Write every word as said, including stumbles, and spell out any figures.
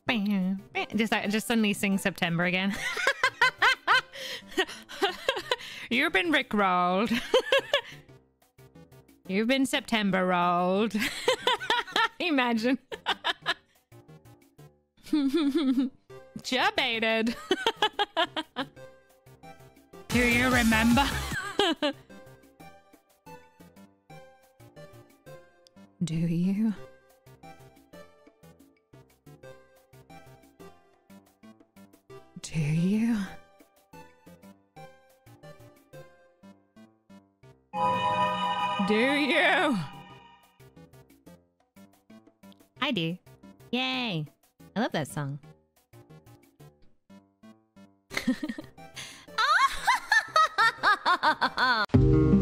Just, I just suddenly sing September again. You've been rickrolled. You've been September rolled. Imagine. Jabaited. Do you remember? Do you? Do you? Do you? I do. Yay. I love that song. Ah!